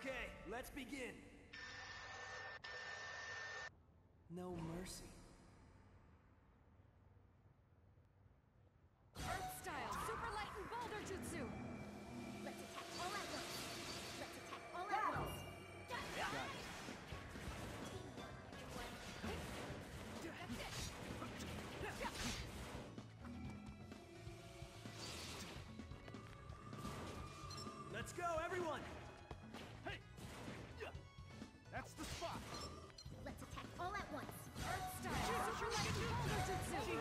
Okay, let's begin. No mercy. Earth style, super light and boulder jutsu. Let's attack all at once. Let's attack all at once. Got it. Let's go, everyone! Hey! That's the spot! Let's attack all at once. Earth style, super light and boulder jutsu.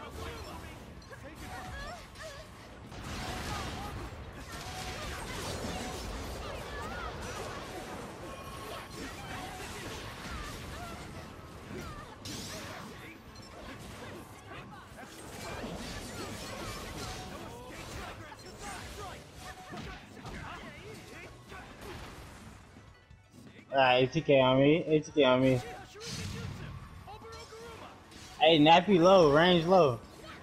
Alright, ATK on me. ATK on me. Hey, nappy low, range low.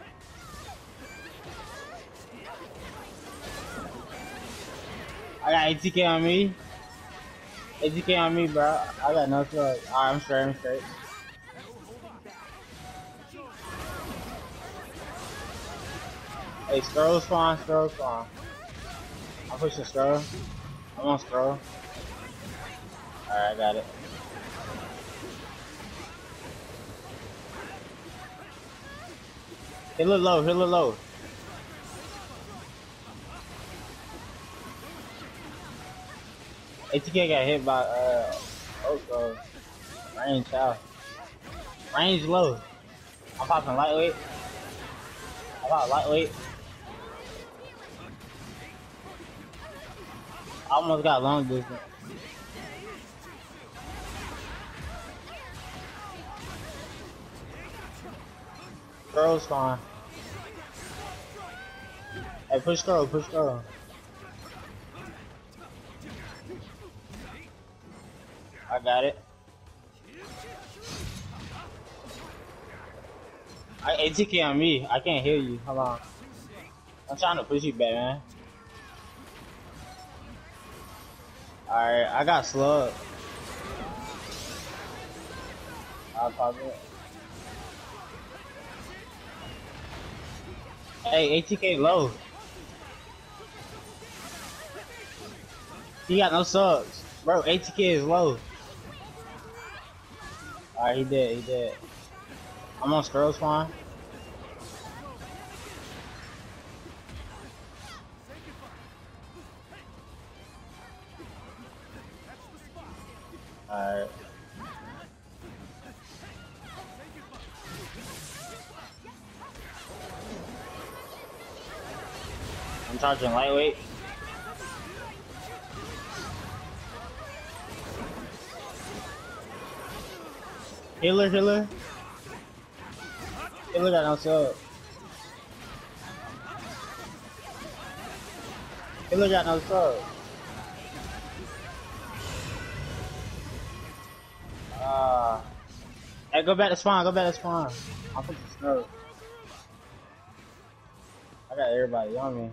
I got ATK on me. ATK on me, bro. I got no throw. Alright, I'm straight, I'm straight. Hey, scroll spawn, scroll spawn. I'm pushing scroll. I'm on scroll. Alright, I got it. Hit a low, hit a low. ATK got hit by, Oko. Range out. Range low. I'm popping lightweight. I pop lightweight. I almost got long distance. Girl's fine. Hey, push girl, push girl. I got it. ATK on me. I can't hear you. Hold on. I'm trying to push you back, man. Alright, I got slugged. I'll pop it. Hey, ATK low. He got no subs. Bro, ATK is low. Alright, he dead, he dead. I'm on scroll spawn. Alright. I'm charging lightweight. Healer, healer. Healer got no sub. Healer got no sub. Hey, go back to spawn, go back to spawn. I'll put the snow. I got everybody on me.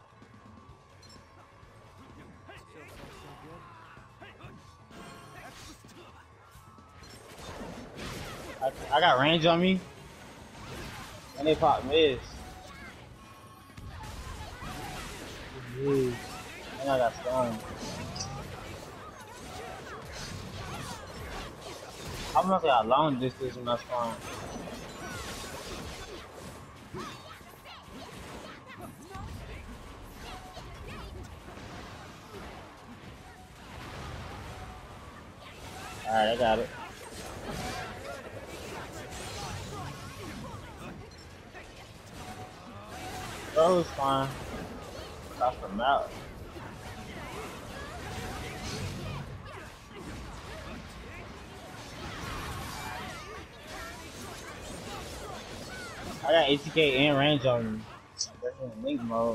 I got range on me. And they pop miss. Jeez. And I got stunned. I must got long distance in my spawn. Alright, I got it. Bro, it's fine. Off the mouth. I got ATK and range on me. They're in link mode.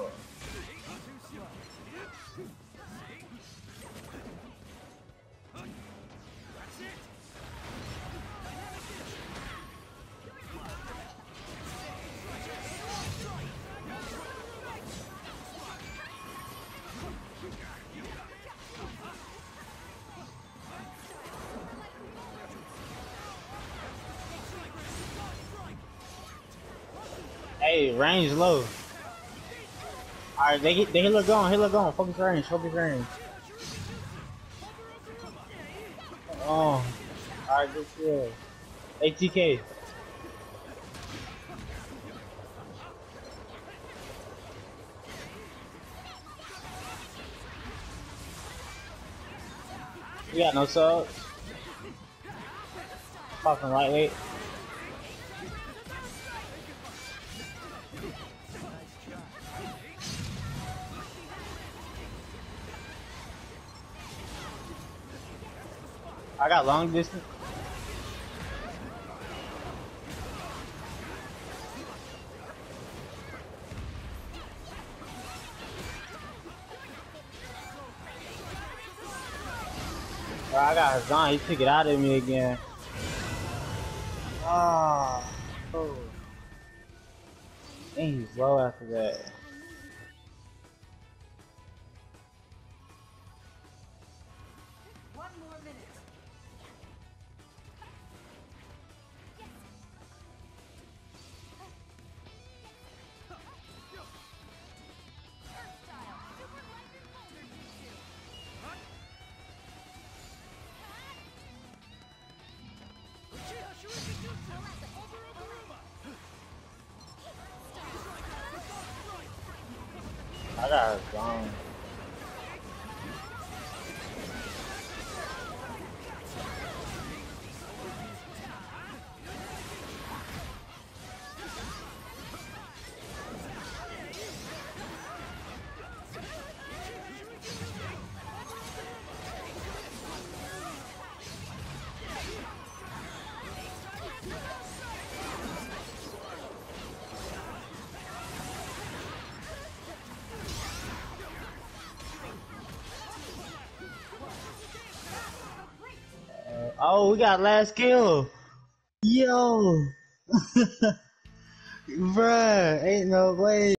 Hey, range low. Alright, they healer gone. Focus range. Oh. Alright, good shit. ATK. We got no subs. Fucking lightweight. I got long distance. Bro, I got Hazan. He took it out of me again. Ah. Oh. And he's low after that. One more minute. I got Hazan. Oh, we got last kill. Yo. Bruh, ain't no way.